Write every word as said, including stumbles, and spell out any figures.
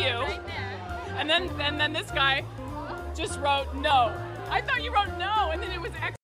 you. Right there. And then, and then this guy just wrote no. I thought you wrote no, and then it was X.